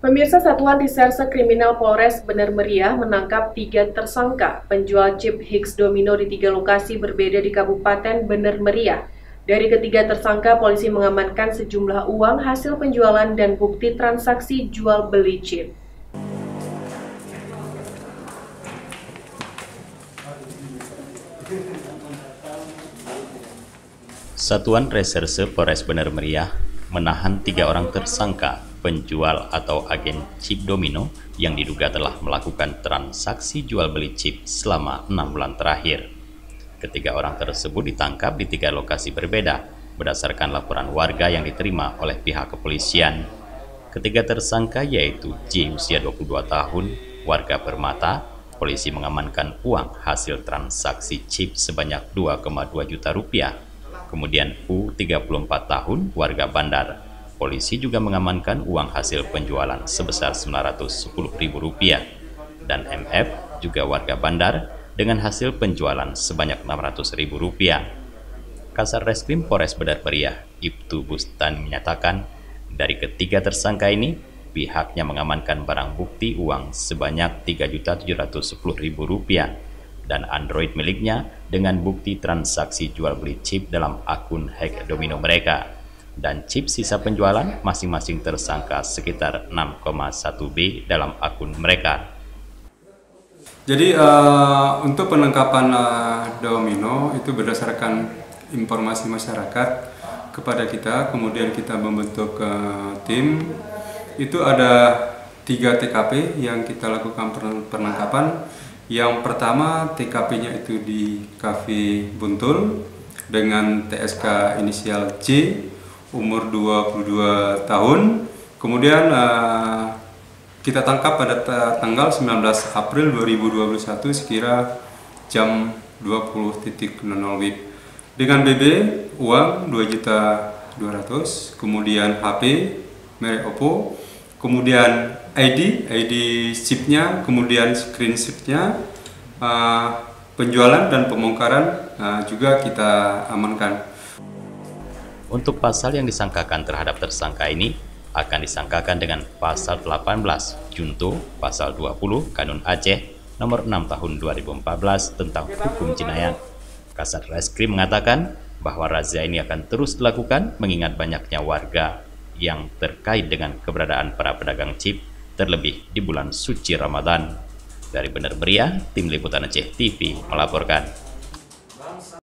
Pemirsa, Satuan Reserse Kriminal Polres Bener Meriah menangkap 3 tersangka penjual chip Higgs Domino di 3 lokasi berbeda di Kabupaten Bener Meriah. Dari ketiga tersangka, polisi mengamankan sejumlah uang hasil penjualan dan bukti transaksi jual beli chip. Satuan Reserse Polres Bener Meriah menahan 3 orang tersangka penjual atau agen chip domino yang diduga telah melakukan transaksi jual beli chip selama 6 bulan terakhir. Ketiga orang tersebut ditangkap di 3 lokasi berbeda berdasarkan laporan warga yang diterima oleh pihak kepolisian. Ketiga tersangka yaitu J usia 22 tahun, warga Permata. Polisi mengamankan uang hasil transaksi chip sebanyak 2,2 juta rupiah. Kemudian U 34 tahun, warga Bandar. Polisi juga mengamankan uang hasil penjualan sebesar Rp910.000 dan MF juga warga Bandar dengan hasil penjualan sebanyak Rp600.000. Kasar Reskrim Polres Bener Meriah, Ibtu Bustan menyatakan dari ketiga tersangka ini pihaknya mengamankan barang bukti uang sebanyak Rp3.710.000 dan Android miliknya dengan bukti transaksi jual beli chip dalam akun Higgs Domino mereka. Dan chip sisa penjualan masing-masing tersangka sekitar 6,1 B dalam akun mereka. Jadi untuk penangkapan domino itu berdasarkan informasi masyarakat kepada kita, kemudian kita membentuk tim. Itu ada 3 TKP yang kita lakukan penangkapan. Yang pertama TKP-nya itu di Cafe Buntul dengan TSK inisial C, umur 22 tahun. Kemudian kita tangkap pada tanggal 19 April 2021 sekira jam 20.00 WIB. Dengan BB uang 2.200.000, kemudian HP merek Oppo, kemudian ID chipnya, kemudian screenshotnya, penjualan dan pembongkaran juga kita amankan. Untuk pasal yang disangkakan terhadap tersangka ini akan disangkakan dengan pasal 18 Junto, pasal 20 Kanun Aceh nomor 6 tahun 2014 tentang hukum jenayah. Kasat Reskrim mengatakan bahwa razia ini akan terus dilakukan mengingat banyaknya warga yang terkait dengan keberadaan para pedagang chip, terlebih di bulan suci Ramadan. Dari Bener Meriah, Tim Liputan Aceh TV melaporkan.